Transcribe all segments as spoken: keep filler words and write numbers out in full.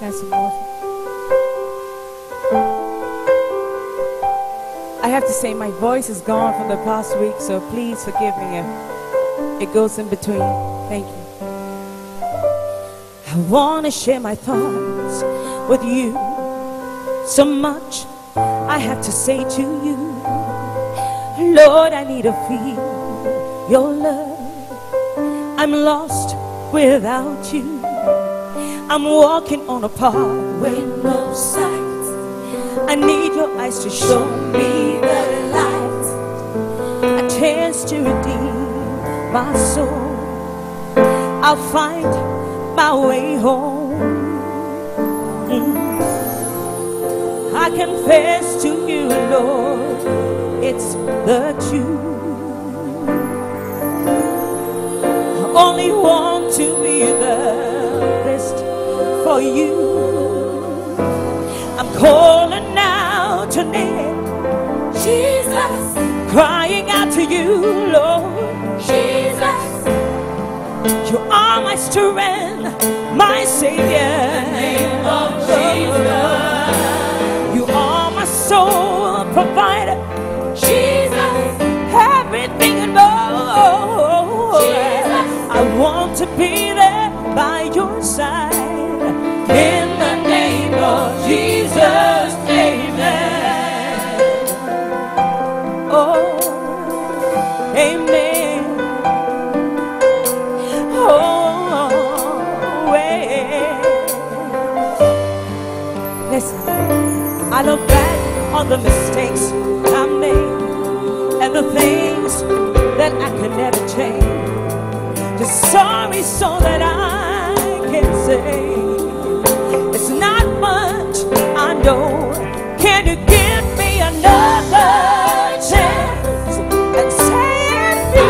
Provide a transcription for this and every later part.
have some water. I have to say my voice is gone from the past week, so please forgive me if it goes in between. Thank you. I want to share my thoughts with you. So much I have to say to you. Lord, I need to feel your love. I'm lost without you. I'm walking on a path with no sight. I need your eyes to show me the light, a chance to redeem my soul. I'll find my way home. mm. I confess to you, Lord, it's the truth. I only want to be the best for you. I'm calling out to name Jesus, crying out to you, Lord Jesus. You are my strength, my Savior. In the name of Jesus. You are my soul provider, Jesus. Everything and more. Jesus. I want to be there by your side. In the name of Jesus, amen. Oh, amen. Oh, yeah. Listen, I look back on the mistakes I made and the things that I could never change. Just sorry so that I can say it's not much, I know. Can you give me another chance and save me?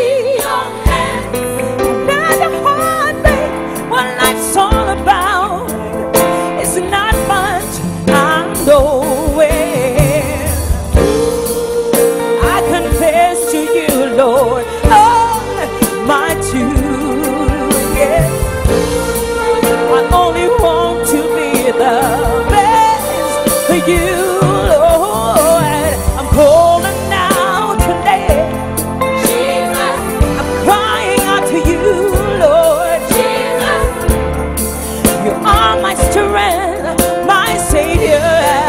Another heartbeat, what life's all about. It's not much, I know. I confess to you, Lord, all my truth, yeah. I only want to be the best for you, Lord. I'm calling out today, Jesus. I'm crying out to you, Lord Jesus. You are my strength, my Savior.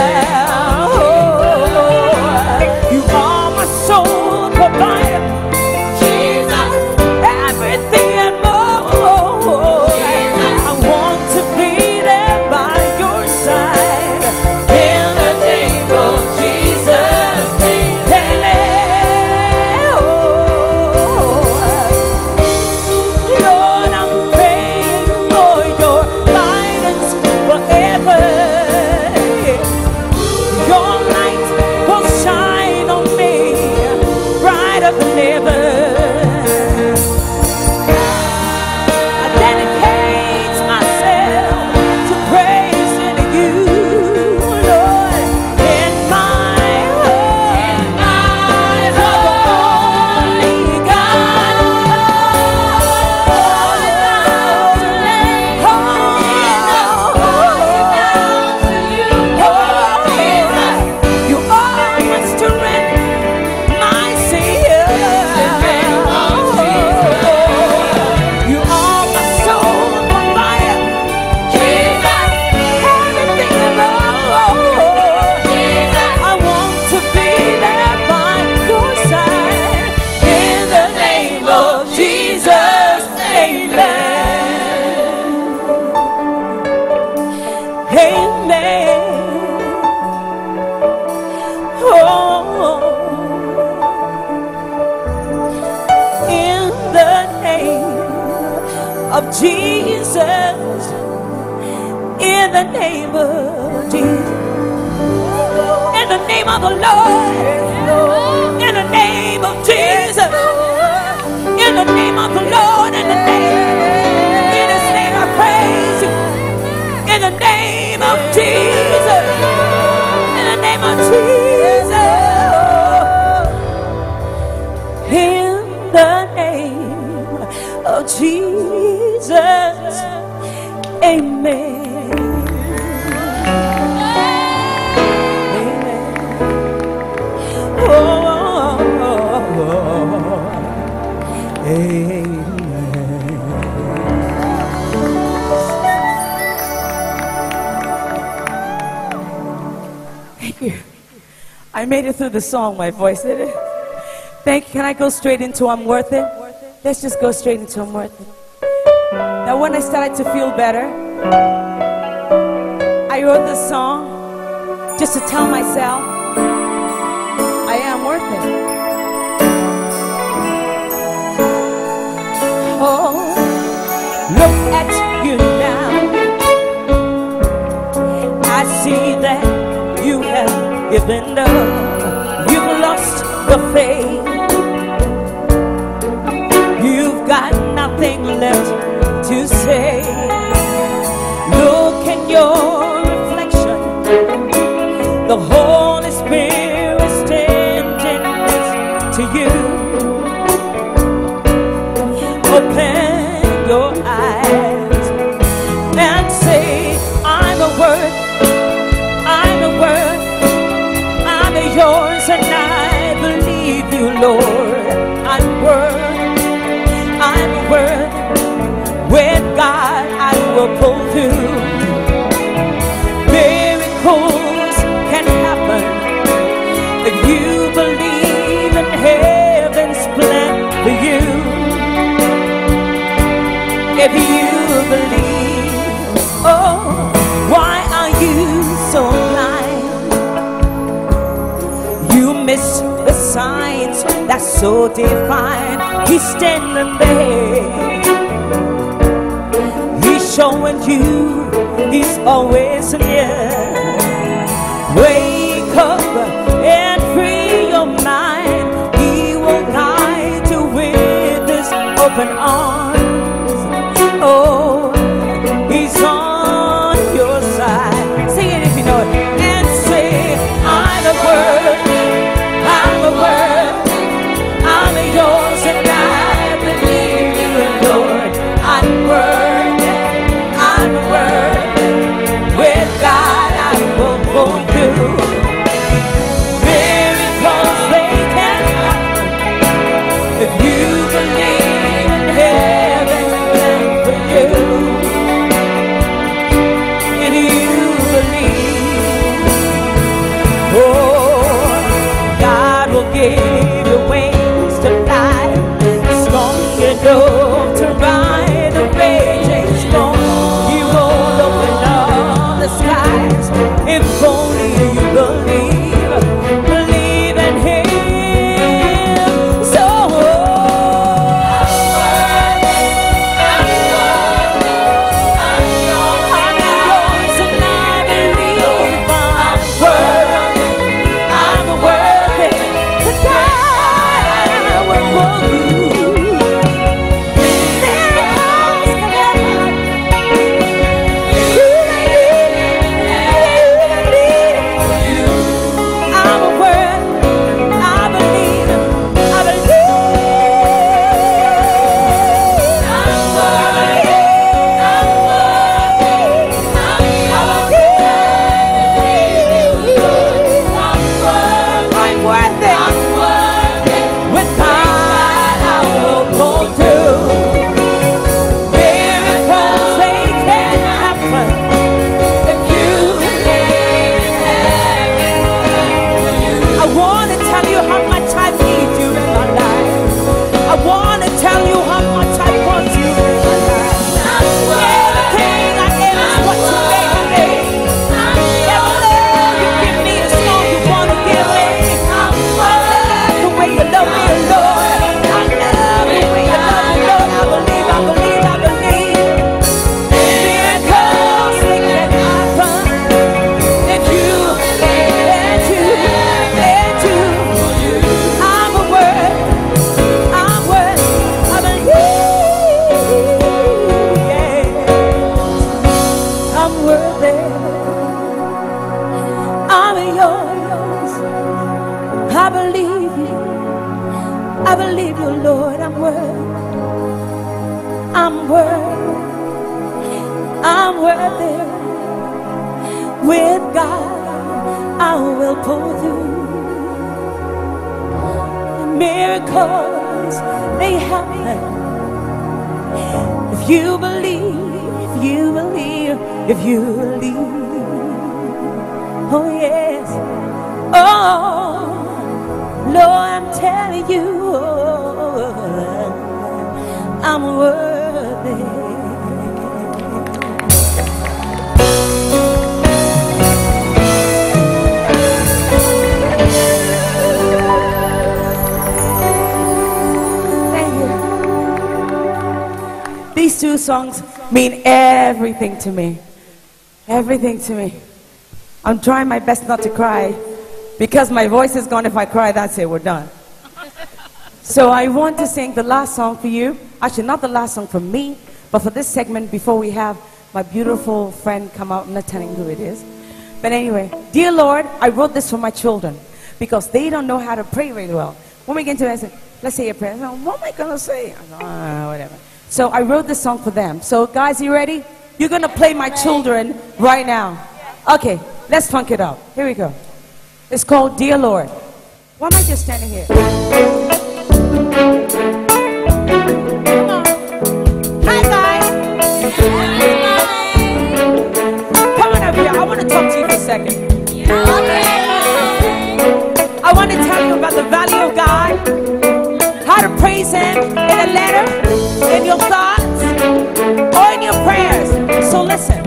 You are my soul provider, Jesus. Everything and more. Jesus. I want to be there by your side. In the name of Jesus, amen. Oh, Lord, I'm praying for your guidance forever. Your light will shine on me brighter than ever. I dedicate myself to praising you, Lord, in my heart. Only God, you are my strength, my Savior. You are my soul provider, Jesus. Everything and more. I want to be there by your side. In the name of Jesus, amen. Amen. Oh, in the name of Jesus, in the name of Jesus, in the name of the Lord, in the name of Jesus, in the name of the Lord, in the name, in His name I praise you, in the name of Jesus, in the name of Jesus, in the name of Jesus, amen. I made it through the song, my voice did it. Thank you. Can I go straight into I'm worth it? Let's just go straight into I'm worth it. Now when I started to feel better, I wrote this song just to tell myself I am worth it. Oh, look at you now. I see that you have given up. You've lost the faith. You've got nothing left to say. Look at your reflection. The Holy Spirit standing next to you. Open your eyes and say, I'm a word, I'm a word, I'm a yours, and I believe you, Lord. I'm worth, I'm a word. With God I will pull through. Miracles can happen if you believe in heaven's plan for you. If you believe, oh, why are you so blind? You miss the signs that's so divine. He's standing there. Showing you he's always near. Wake up and free your mind. He will guide you with his open arms. Oh, he's on your side. Sing it if you know it. And say, I'm a word, I'm a word, I'm a yours, and I believe you, Lord. I'm word. With God I will go through. Miracles they can happen if you believe in heaven's plan for you. If you believe, oh, God will give you wings to fly, strong enough to ride the raging storm. Skies, if only you believe, believe in him. So I'm yours, and I believe I'm worthy, I'm worthy to die. I will love you. I believe you, Lord. I'm worth, I'm worth, I'm worthy. With God, I will pull through. Miracles, they happen if you believe, if you believe, if you believe. Oh yes, oh. Lord, I'm telling you, I'm worthy. Thank you. These two songs mean everything to me. Everything to me. I'm trying my best not to cry because my voice is gone. If I cry, that's it, we're done. So I want to sing the last song for you. Actually, not the last song for me, but for this segment before we have my beautiful friend come out. I'm not telling who it is. But anyway, dear Lord, I wrote this for my children because they don't know how to pray very well. When we get into it, I say, let's say a prayer. Go, what am I going to say? I go, ah, whatever. So I wrote this song for them. So guys, you ready? You're going to play my children right now. Okay, let's funk it up. Here we go. It's called Dear Lord. Why am I just standing here? Come on. Hi, guys. Come on up here. I want to talk to you for a second. I want to tell you about the value of God, how to praise Him in a letter, in your thoughts, or in your prayers. So listen.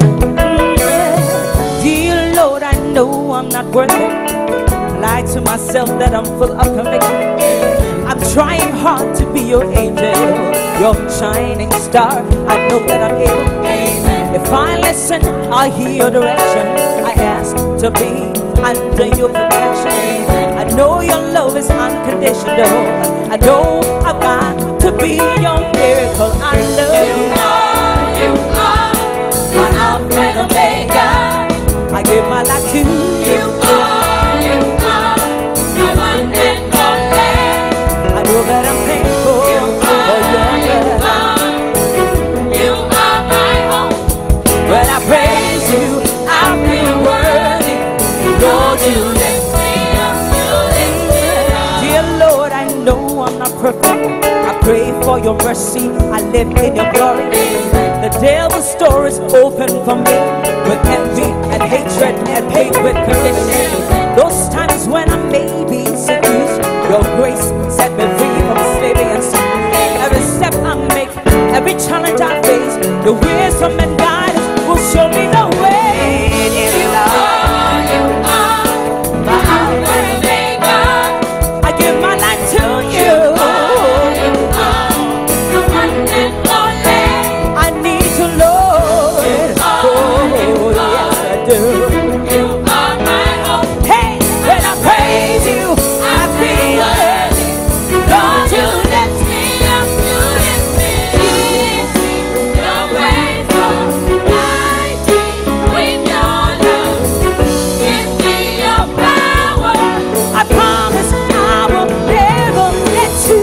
Dear Lord, I know I'm not worth it. Lie to myself that I'm full of conviction. I'm trying hard to be your angel, your shining star. I know that I'm able. If I listen, I'll hear your direction. I ask to be under your protection. I know your love is unconditional. I know I've got to be your miracle. I love you. You are my Alpha and Omega. I give my life to you. You are, you are my one and only. I know that I'm thankful for your love. You are my home. When I praise you, I feel worthy. Lord, you lift me up, you lift me up. Dear Lord, I know I'm not perfect. I pray for your mercy. I live in your glory. The devil's door is open for me with envy and hatred and hate with condition. Those times when I may be seduced, your grace set me free from slavery and sin. Every step I make, every challenge I face, the wisdom and guidance will show me the way. You are, you are my Alpha and Omega. I give my life to you. You are the one and only. I need you, Lord. Oh, yes, I do. You are my hope. Hey, when I praise you, I feel worthy. Lord, you lift me up, you lift me up. Your ways are mighty with your love. Give me your power. I promise I will never let you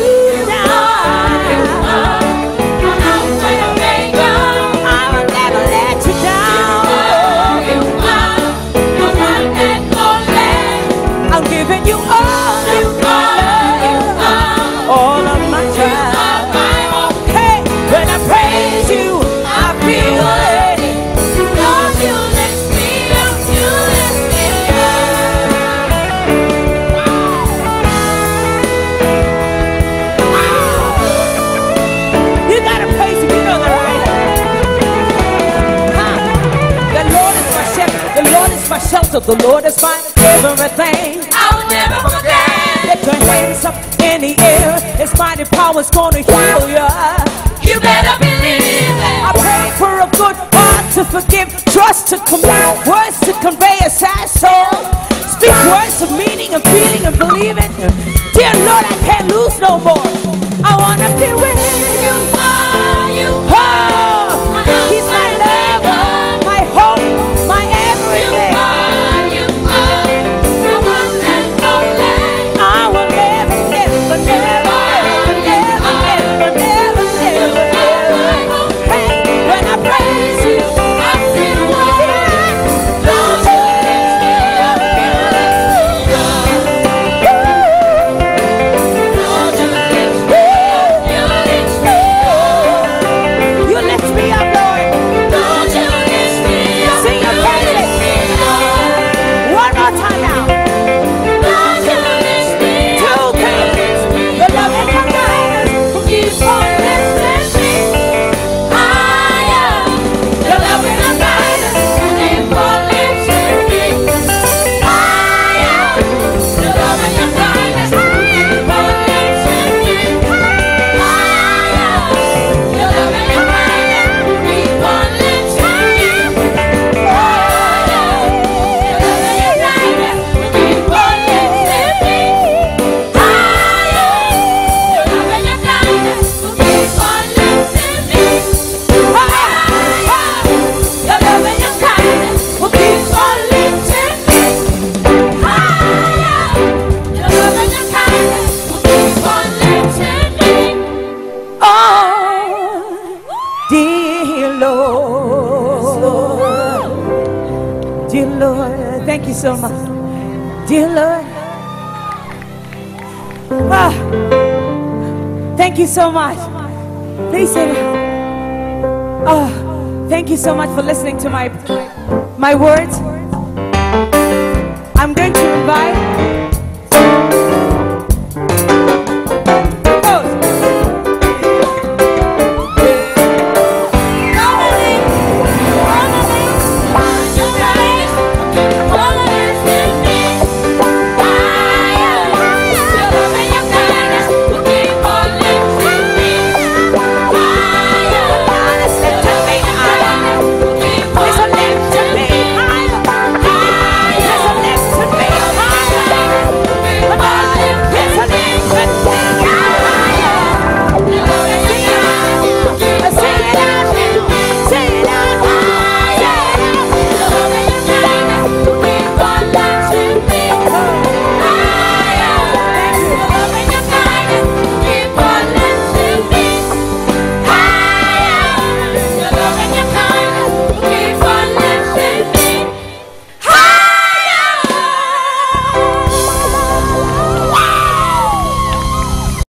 down. You are my Alpha and Omega. I will never let you down. You are the one and only. I'm giving you all you are, you are all of my time. Hey, when I praise you, I feel worthy. Lord, you lift me up, you lift me up. You gotta praise him, you know that, right? Huh? The Lord is my shepherd, the Lord is my shelter, the Lord is my everything. I will never forget. Lift your hands up in the air. His mighty power's gonna heal you. You better believe it. I pray for a good heart to forgive, trust to command, words to convey a sad soul. Speak words of meaning and feeling and believing. Dear Lord, I can't lose no more. I wanna be with you. Are you? Oh, He's my lover, my hope, my everything. I will never, never, never, never, never, never, never, never. Hey, when I praise you, I feel worthy. Lord, you lift me up, you lift me up. Lord, you lift me up, you lift me up. Dear Lord, thank you so much. Dear Lord. Ah, thank you so much. Please sit down. Oh, thank you so much for listening to my, my words. I'm going to invite